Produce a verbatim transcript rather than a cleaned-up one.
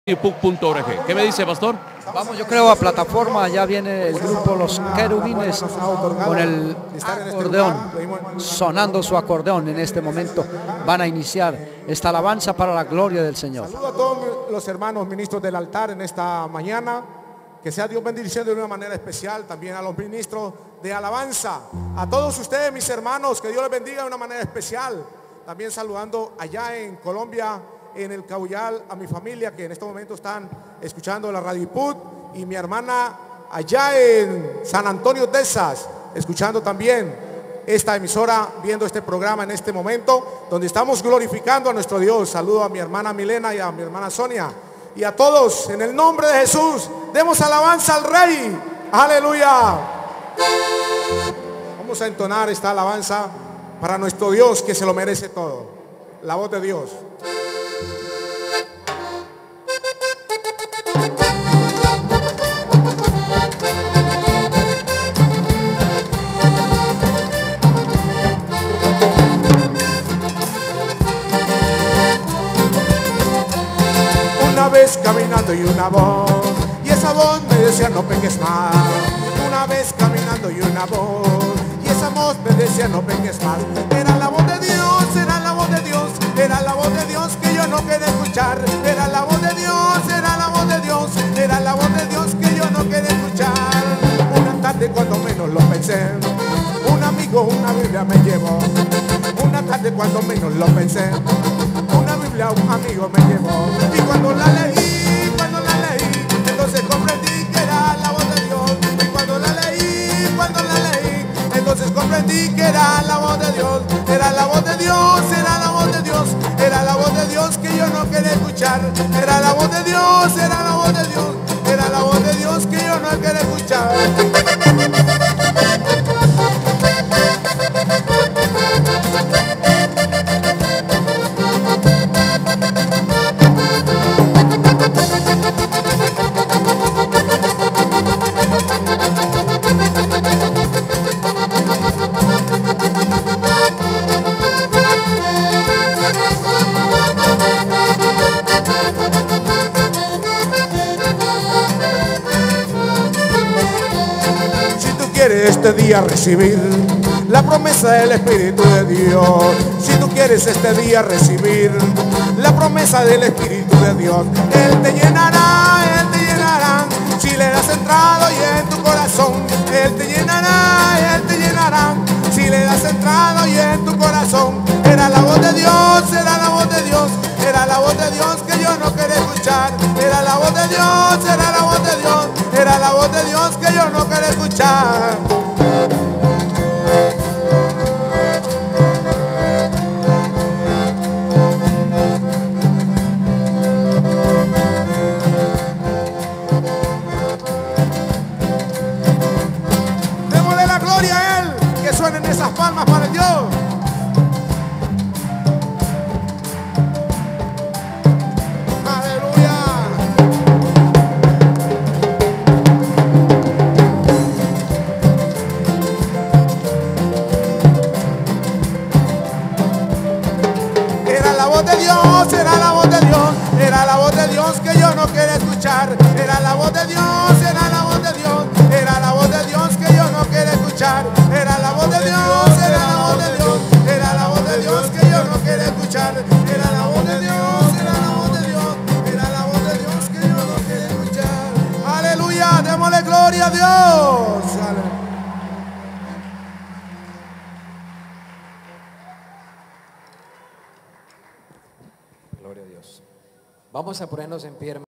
punto org. ¿Qué me dice, pastor? Vamos, yo creo, a plataforma. Ya viene el grupo Los Querubines con el acordeón, sonando su acordeón en este momento. Van a iniciar esta alabanza para la gloria del Señor. Saludo a todos los hermanos ministros del altar en esta mañana. Que sea Dios bendiciendo de una manera especial también a los ministros de alabanza. A todos ustedes, mis hermanos, que Dios les bendiga de una manera especial. También saludando allá en Colombia, en el Cauyal, a mi familia que en este momento están escuchando la Radio Put, y mi hermana allá en San Antonio, Texas, escuchando también esta emisora, viendo este programa en este momento, donde estamos glorificando a nuestro Dios. Saludo a mi hermana Milena y a mi hermana Sonia. Y a todos, en el nombre de Jesús, demos alabanza al Rey. Aleluya. Vamos a entonar esta alabanza para nuestro Dios, que se lo merece todo. La voz de Dios. Una vez caminando y una voz, y esa voz me decía no peques más. Una vez caminando y una voz, y esa voz me decía no peques más. Era la voz de Dios, era la voz de Dios, era la voz de Dios que yo no quería escuchar. Era la voz de Dios, era la voz de Dios, era la voz de Dios que yo no quería escuchar. Una tarde cuando menos lo pensé, un amigo una Biblia me llevó. Una tarde cuando menos lo pensé, una Biblia un amigo me llevó. Y cuando la leí, cuando la leí, entonces comprendí que era la voz de Dios. Y cuando la leí, cuando la leí, entonces comprendí que era la voz de Dios. Era la voz de Dios, era la voz de Dios, era la voz de Dios que yo no quería escuchar. Era la voz de Dios, era la voz de Dios, era la voz de Dios que yo no quería escuchar. Este día recibir la promesa del Espíritu de Dios. Si tú quieres este día recibir la promesa del Espíritu de Dios, Él te llenará, Él te llenará. Si le das entrada y en tu corazón, Él te llenará, Él te llenará. Si le das entrada y en tu corazón, era la voz de Dios, era la voz de Dios, era la voz de Dios que yo no quería escuchar. Era la voz de Dios, era la voz de Dios, era la voz de Dios que yo no quería escuchar. Démosle la gloria a Él, que suenen esas palmas para el Dios. Era la voz de Dios, era la voz de Dios, era la voz de Dios que yo no quería escuchar. Era la voz de Dios, era la voz de Dios, era la voz de Dios que yo no quería escuchar. Era la voz de Dios, era la voz de Dios, era la voz de Dios que yo no quería escuchar. Era la voz de Dios, era la voz de Dios, era la voz de Dios que yo no quería escuchar. Aleluya, démosle gloria a Dios. Aleluya. Gloria a Dios. Vamos a ponernos en pie, hermanos.